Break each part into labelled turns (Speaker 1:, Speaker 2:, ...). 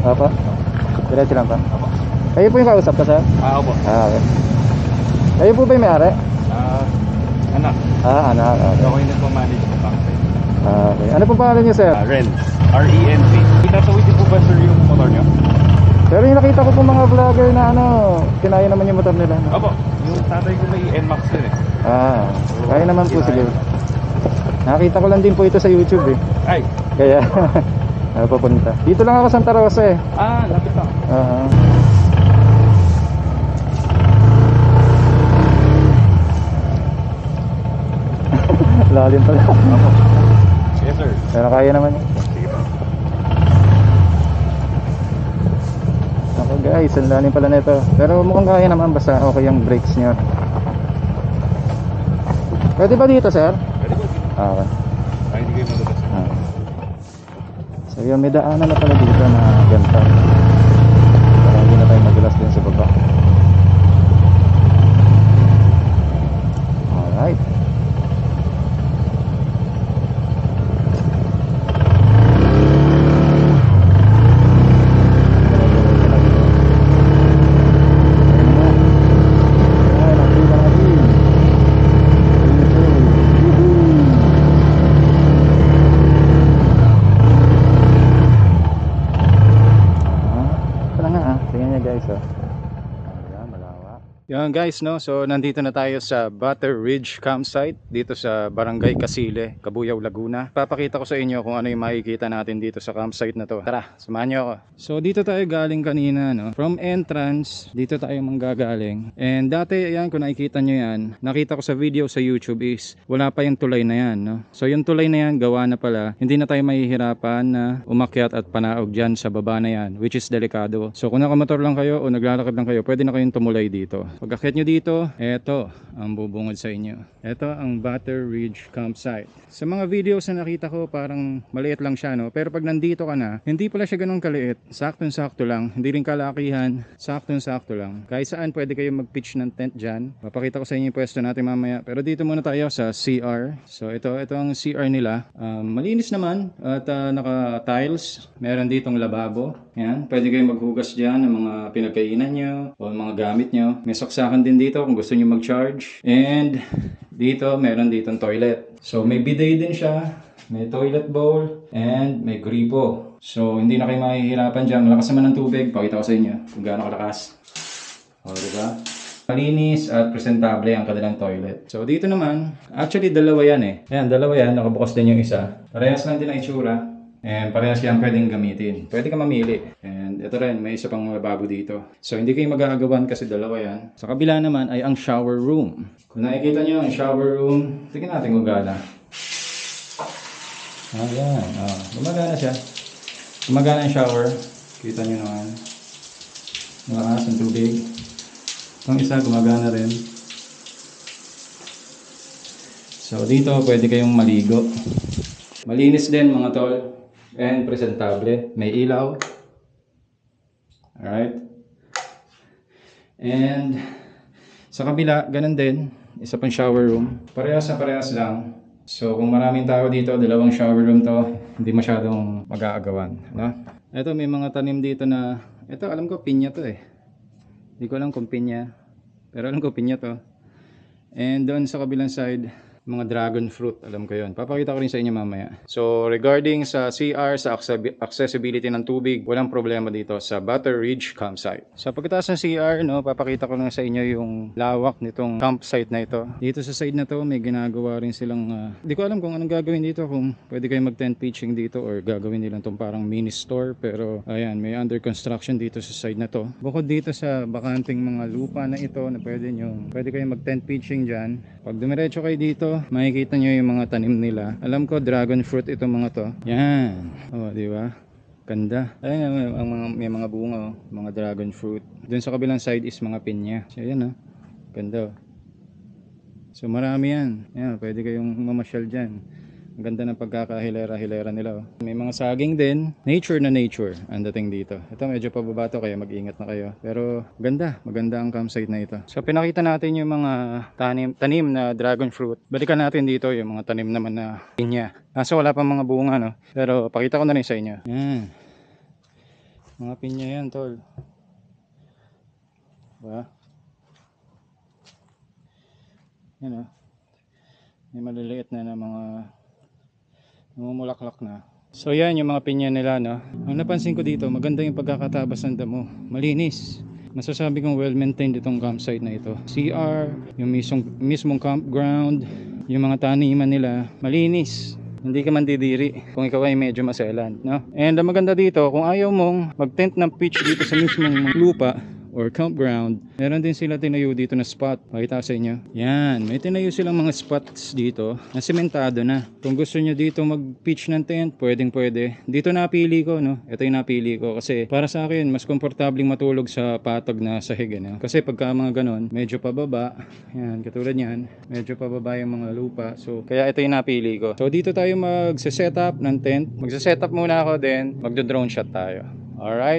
Speaker 1: Opo. Diretso lang pa.
Speaker 2: Opo.
Speaker 1: Kayo po yung kausap ko, sir?
Speaker 2: Opo.
Speaker 1: Okay. Kayo po ba yung may-ari?
Speaker 2: Anak.
Speaker 1: Anak. Okay.
Speaker 2: Ako yung nagpamanage ng campsite.
Speaker 1: Okay. Ano po pangalan niyo, sir?
Speaker 2: Ren. R-E-N-C. Itatawid din po ba sir yung motor nyo?
Speaker 1: Pero yung nakita ko po mga vlogger na kinaya naman yung motor nila.
Speaker 2: Opo. Yung tatay ko may NMAX din eh.
Speaker 1: Kaya naman po siguro. Nakita ko lang din po ito sa YouTube eh.
Speaker 2: Ay.
Speaker 1: Kaya papunta. Dito lang ako Santa Rosa eh.
Speaker 2: Lapit lang.
Speaker 1: Lalim pala.
Speaker 2: Opo. Yes sir.
Speaker 1: Pero kaya naman yun.
Speaker 2: Sige po.
Speaker 1: Ako guys, ang lalim pala nito. Pero mukhang kaya naman basta okay yung brakes niya. Pwede ba dito, sir?
Speaker 2: Pwede po.
Speaker 1: Okay.
Speaker 2: Ay, hindi kayo madulas.
Speaker 1: So yun, may daanan na pala dito na ganta. Para hindi na tayo madulas din sa baba. Alright. Yan guys, no? So nandito na tayo sa Butter Ridge Campsite dito sa Barangay Casile, Cabuyao, Laguna. Papakita ko sa inyo kung ano yung makikita natin dito sa campsite na to. Tara, samahan niyo ako. So dito tayo galing kanina, no? From entrance, dito tayo manggagaling. And dati, yan, kung nakikita nyo yan, nakita ko sa video sa YouTube is wala pa yung tulay na yan, no? So yung tulay na yan, gawa na pala. Hindi na tayo mahihirapan na umakyat at panaog dyan sa baba na yan, which is delikado. So kung nakamotor lang kayo o naglalakad lang kayo, pwede na kayong tumulay dito. Pag akyat nyo dito, eto ang bubungod sa inyo. Eto ang Butter Ridge Campsite. Sa mga videos na nakita ko, parang maliit lang siya, no? Pero pag nandito ka na, hindi pala siya ganun kaliit. Saktong-sakto lang. Hindi rin kalakihan. Saktong-sakto lang. Kahit saan pwede kayo mag-pitch ng tent dyan. Papakita ko sa inyo yung pwesto natin mamaya. Pero dito muna tayo sa CR. So ito ang CR nila. Malinis naman at naka-tiles. Meron ditong lababo. Yan. Pwede kayo maghugas dyan ng mga pinagkainan nyo o mga gamit nyo. May saksakan din dito kung gusto nyo mag-charge. And dito, meron ditong toilet. So may bidet din siya. May toilet bowl. And may gripo. So hindi na kayo mahihirapan dyan. Malakas naman ng tubig. Pakita ko sa inyo kung gaano kalakas. O, diba? Malinis at presentable ang kanilang toilet. So dito naman, actually dalawa yan eh. Ayan, dalawa yan. Nakabukas din yung isa. Parehas lang din ang itsura. And parehas yan pwedeng gamitin. Pwede ka mamili. And ito rin, may isa pang lababo dito. So hindi kayo mag-aagawan kasi dalawa yan. Sa kabila naman ay ang shower room. Kung nakikita nyo ang shower room, tingnan natin kung gana. Ayan. Gumagana siya. Gumagana yung shower. Kita nyo naman. Malakas ang tubig. Itong isa gumagana rin. So dito pwede kayong maligo. Malinis din mga tol. And presentable. May ilaw. Alright. And sa kabila, ganun din. Isa pang shower room. Parehas na parehas lang. So kung maraming tao dito, dalawang shower room to, hindi masyadong mag-aagawan. No? Ito may mga tanim dito na, ito alam ko pinya to eh. Hindi ko alam kung pinya. Pero alam ko pinya to. And doon sa kabilang side, mga dragon fruit, alam ko yun. Papakita ko rin sa inyo mamaya. So regarding sa CR, sa accessibility ng tubig, walang problema dito sa Butter Ridge Campsite. Sa pagkataas ng CR, no, papakita ko lang sa inyo yung lawak nitong campsite na ito. Dito sa side na to, may ginagawa rin silang, hindi ko alam kung anong gagawin dito, kung pwede kayo mag tent pitching dito or gagawin nilang itong parang mini store. Pero ayan, may under construction dito sa side na to. Bukod dito sa bakanting mga lupa na ito na pwede kayo mag tent pitching dyan. Pag dumiretso kayo dito, makikita nyo yung mga tanim nila. Alam ko dragon fruit itong mga to. Yan. Oh, di ba? Ganda. Ayun, may mga bunga, mga dragon fruit. Doon sa kabilang side is mga pinya. So ayan, ganda. So marami yan. Yan, pwede kayong mamasyal dyan. Ang ganda ng pagkakahilera-hilera nila. May mga saging din. Nature na nature ang dating dito. Ito medyo pababa to kaya mag-ingat na kayo. Pero maganda ang campsite na ito. So pinakita natin yung mga tanim na dragon fruit. Balikan natin dito yung mga tanim naman na pinya. Kaso wala pang mga bunga, no? Pero pakita ko na rin sa inyo. Yan. Mga pinya yan, tol. Diba? Yan o. May maliliit na mga namumulaklak na. So yan yung mga pinya nila, no. Ang napansin ko dito, maganda yung pagkakatabas ng damo. Malinis. Masasabi kong well maintained itong campsite na ito. CR, yung mismong campground, yung mga taniman nila, malinis. Hindi ka man didiri kung ikaw ay medyo maselan, no? And ang maganda dito, kung ayaw mong mag-tent ng pitch dito sa mismong lupa or campground, meron din sila tinayo dito na spot. Pakita ko sa inyo. Yan, may tinayo silang mga spots dito na sementado na. Kung gusto nyo dito mag-pitch ng tent, pwedeng pwede. Dito napili ko, no? Ito yung napili ko kasi para sa akin, mas komportabling matulog sa patag na sahig, no? Kasi pagka mga ganon, medyo pababa. Yan, katulad yan, medyo pababa yung mga lupa. So, kaya ito yung napili ko. So, dito tayo mag-setup ng tent. Magse-setup muna ako, then magdo-drone shot tayo. Alright?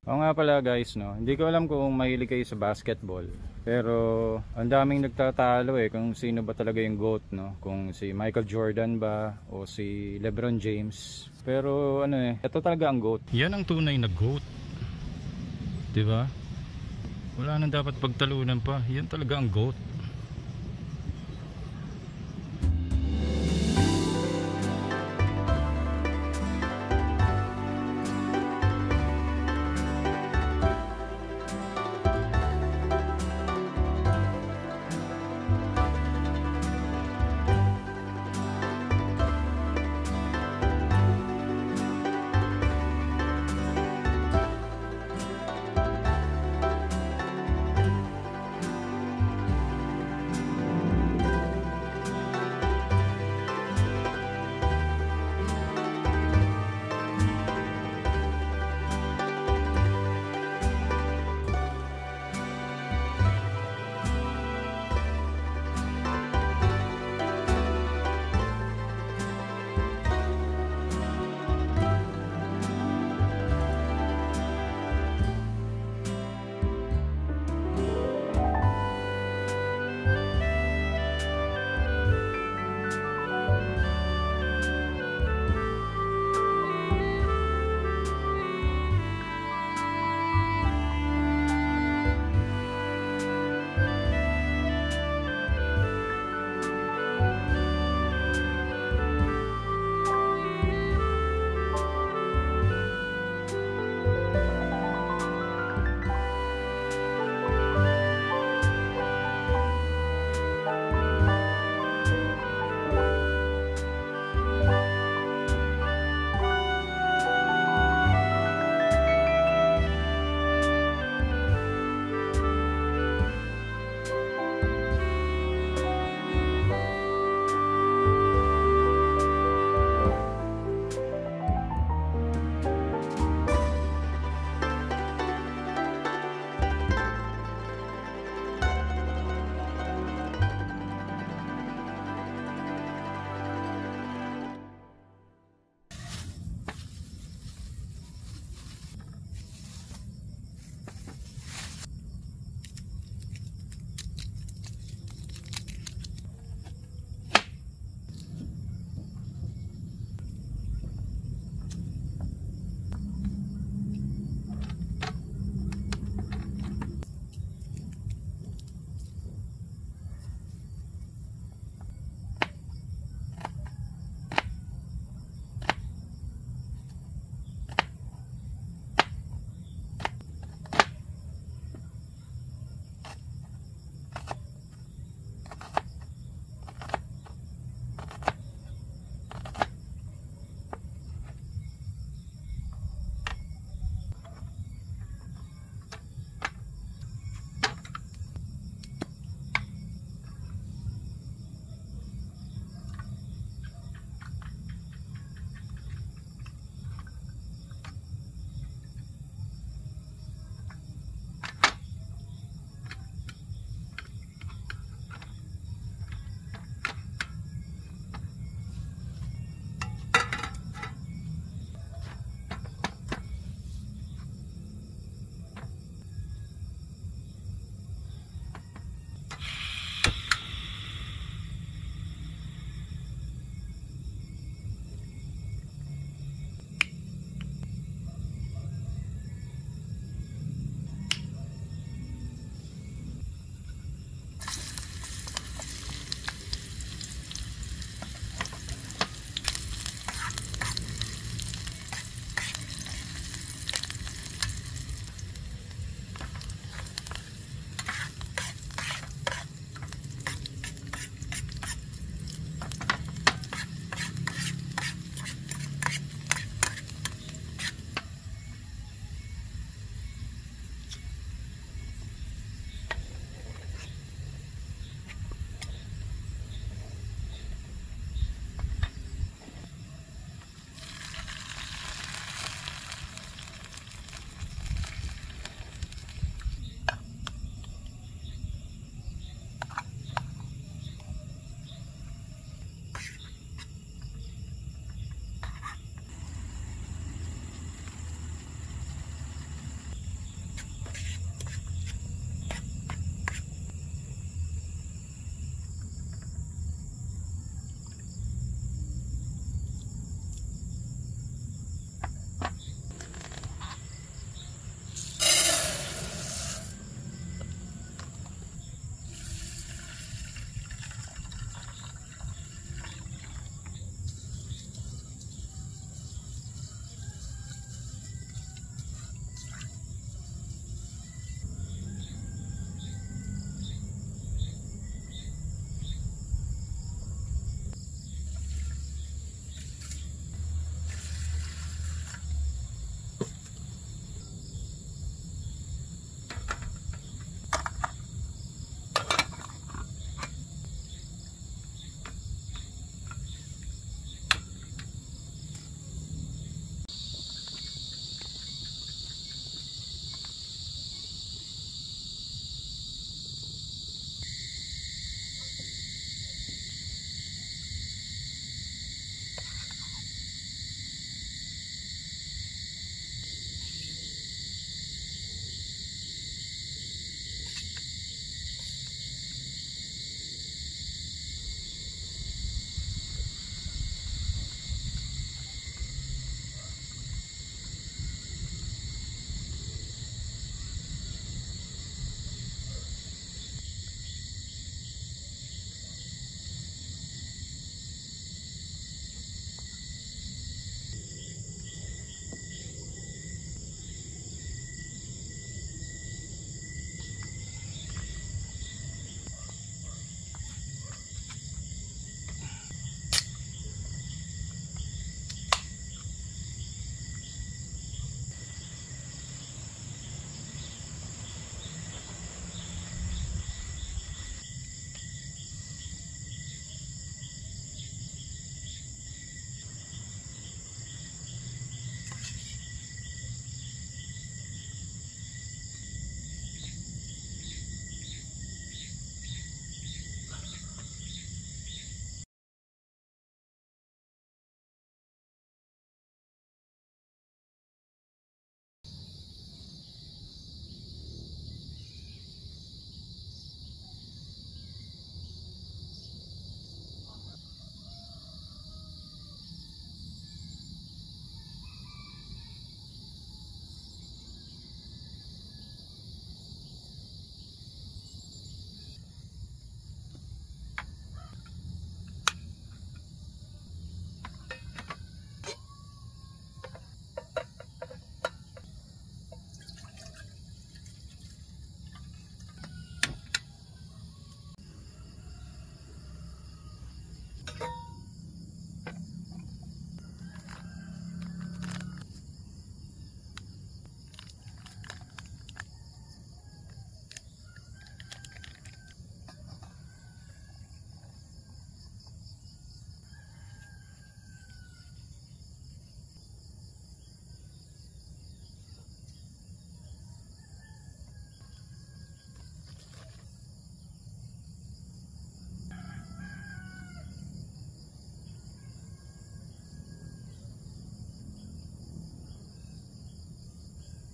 Speaker 1: Oo nga pala guys, no, hindi ko alam kung mahilig kayo sa basketball, pero ang daming nagtatalo kung sino ba talaga yung GOAT, no? Kung si Michael Jordan ba o si LeBron James. Pero ano ito talaga ang GOAT. Yan ang tunay na GOAT. 'Di ba? Wala nang dapat pagtalunan pa. Yan talaga ang GOAT.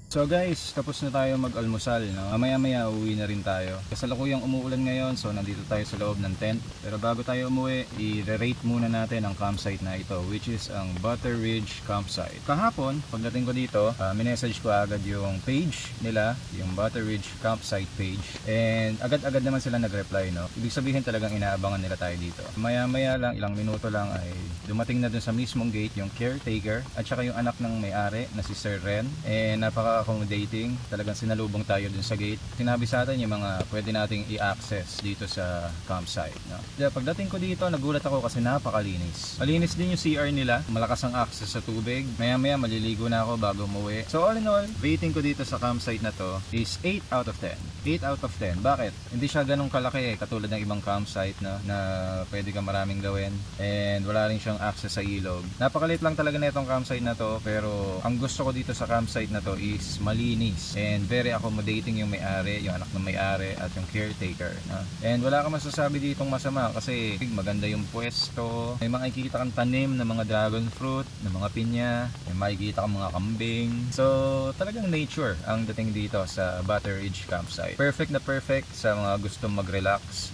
Speaker 1: So guys, tapos na tayo mag-almusal, no? Mamaya-maya uwi na rin tayo. Kasalukuyang umuulan ngayon, so nandito tayo sa loob ng tent. Pero bago tayo umuwi, i-rate muna natin ang campsite na ito, which is ang Butter Ridge Campsite. Kahapon, pagdating ko dito, minessage ko agad yung page nila, yung Butter Ridge Campsite page. And agad-agad naman sila nag-reply, no? Ibig sabihin talagang inaabangan nila tayo dito. Maya-maya lang, ilang minuto lang ay dumating na dun sa mismong gate yung caretaker at saka yung anak ng may-ari na si Sir Ren. And accommodating, talagang sinalubong tayo dun sa gate. Sinabi sa atin yung mga pwede nating i-access dito sa campsite, no? Kaya pagdating ko dito, nagulat ako kasi napakalinis. Malinis din yung CR nila, malakas ang access sa tubig. Maya maya maliligo na ako bago umuwi. So all in all, rating ko dito sa campsite na to is 8 out of 10. 8 out of 10. Bakit? Hindi siya ganun kalaki katulad ng ibang campsite, no? Na pwede ka maraming gawin and wala rin siyang access sa ilog. Napakaliit lang talaga na itong campsite na to, pero ang gusto ko dito sa campsite na to is malinis and very accommodating yung may-ari, yung anak ng may-ari at yung caretaker, no? And wala ka masasabi ditong masama kasi maganda yung pwesto, may makikita kang tanim ng mga dragon fruit, ng mga pinya, may makikita kang mga kambing. So talagang nature ang dating dito sa Butter Ridge Campsite. Perfect na perfect sa mga gustong mag-relax.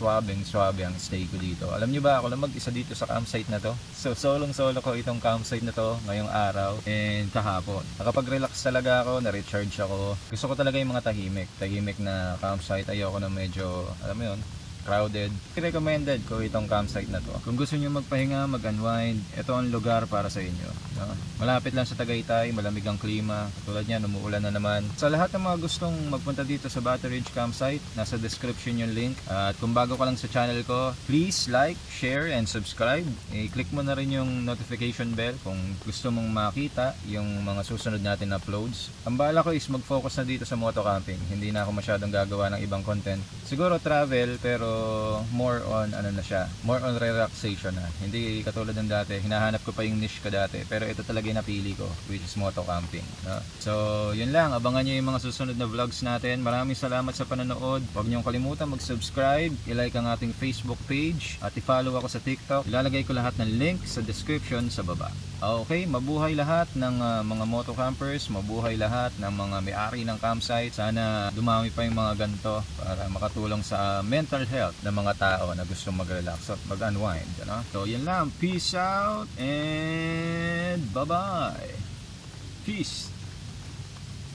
Speaker 1: Swabe ang stay ko dito. Alam nyo ba, ako lang mag-isa dito sa campsite na to. So solo ko itong campsite na to ngayong araw and kahapon. Nakapag-relax talaga ako, na-recharge ako. Gusto ko talaga yung mga tahimik na campsite. Ayoko na medyo, alam mo yun, crowded. Recommended ko itong campsite na to. Kung gusto niyo magpahinga, mag-unwind, ito ang lugar para sa inyo, no? Malapit lang sa Tagaytay, malamig ang klima. Tulad niyan, umuulan na naman. Sa lahat ng mga gustong magpunta dito sa Butter Ridge Campsite, nasa description yung link. At kung bago ka lang sa channel ko, please like, share, and subscribe. I-click mo na rin yung notification bell kung gusto mong makita yung mga susunod natin na uploads. Ang bala ko is mag-focus na dito sa moto camping. Hindi na ako masyadong gagawa ng ibang content. Siguro travel, pero more on more on relaxation na. Hindi katulad ng dati, hinahanap ko pa yung niche ko dati, pero ito talaga yung napili ko, which is moto camping, no? So yun lang, abangan nyo yung mga susunod na vlogs natin. Maraming salamat sa panonood. Huwag nyo kalimutan mag-subscribe, i-like ang ating Facebook page, at i-follow ako sa TikTok. Ilalagay ko lahat ng link sa description sa baba. Okay, mabuhay lahat ng mga moto campers, mabuhay lahat ng mga may-ari ng campsite. Sana dumami pa yung mga ganito para makatulong sa mental health ng mga tao na gusto mag-relax at mag-unwind, ano? So yan lang, peace out and bye-bye. Peace.